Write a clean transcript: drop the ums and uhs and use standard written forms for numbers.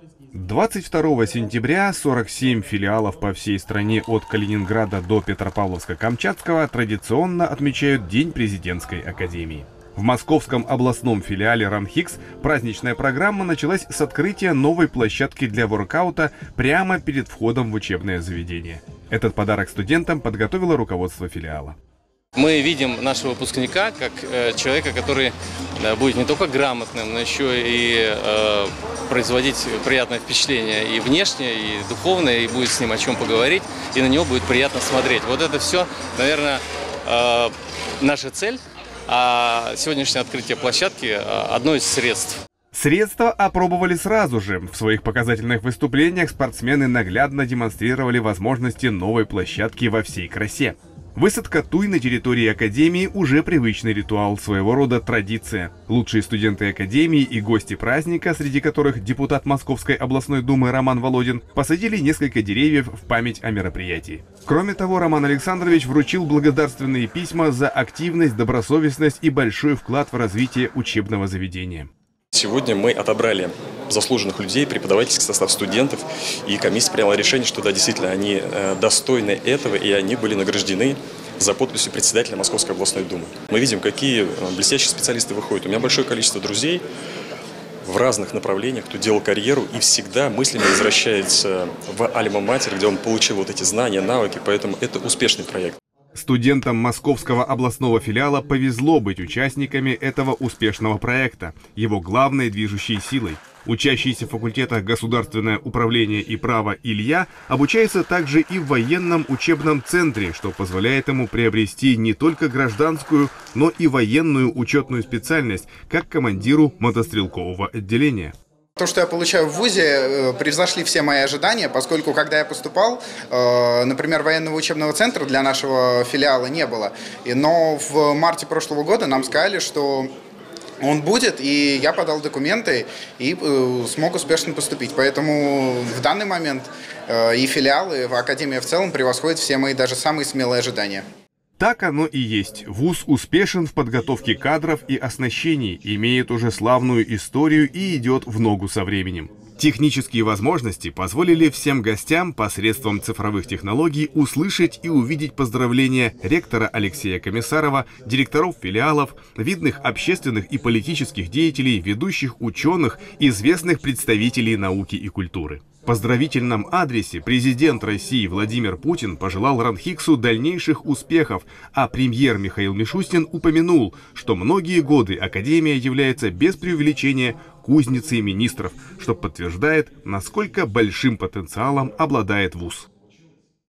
22 сентября 47 филиалов по всей стране от Калининграда до Петропавловска-Камчатского традиционно отмечают День президентской академии. В московском областном филиале РАНХИКС праздничная программа началась с открытия новой площадки для воркаута прямо перед входом в учебное заведение. Этот подарок студентам подготовило руководство филиала. Мы видим нашего выпускника как человека, который будет не только грамотным, но еще и производить приятное впечатление и внешне, и духовно, и будет с ним о чем поговорить, и на него будет приятно смотреть. Вот это все, наверное, наша цель, а сегодняшнее открытие площадки – одно из средств. Средства опробовали сразу же. В своих показательных выступлениях спортсмены наглядно демонстрировали возможности новой площадки во всей красе. Высадка туй на территории Академии уже привычный ритуал, своего рода традиция. Лучшие студенты Академии и гости праздника, среди которых депутат Московской областной думы Роман Володин, посадили несколько деревьев в память о мероприятии. Кроме того, Роман Александрович вручил благодарственные письма за активность, добросовестность и большой вклад в развитие учебного заведения. Сегодня мы отобрали заслуженных людей, преподавательский состав студентов, и комиссия приняла решение, что да, действительно, они достойны этого, и они были награждены за подписью председателя Московской областной думы. Мы видим, какие блестящие специалисты выходят. У меня большое количество друзей в разных направлениях, кто делал карьеру и всегда мыслями возвращается в альма-матер, где он получил вот эти знания, навыки, поэтому это успешный проект. Студентам Московского областного филиала повезло быть участниками этого успешного проекта, его главной движущей силой. Учащийся в факультетах государственное управление и право Илья обучается также и в военном учебном центре, что позволяет ему приобрести не только гражданскую, но и военную учетную специальность, как командиру мотострелкового отделения. То, что я получаю в ВУЗе, превзошли все мои ожидания, поскольку, когда я поступал, например, военного учебного центра для нашего филиала не было. Но в марте прошлого года нам сказали, что он будет, и я подал документы и смог успешно поступить. Поэтому в данный момент и филиалы, и Академия в целом превосходят все мои даже самые смелые ожидания. Так оно и есть. ВУЗ успешен в подготовке кадров и оснащении, имеет уже славную историю и идет в ногу со временем. Технические возможности позволили всем гостям посредством цифровых технологий услышать и увидеть поздравления ректора Алексея Комиссарова, директоров филиалов, видных общественных и политических деятелей, ведущих ученых, известных представителей науки и культуры. В поздравительном адресе президент России Владимир Путин пожелал РАНХИКСу дальнейших успехов, а премьер Михаил Мишустин упомянул, что многие годы Академия является без преувеличения кузницей министров, что подтверждает, насколько большим потенциалом обладает ВУЗ.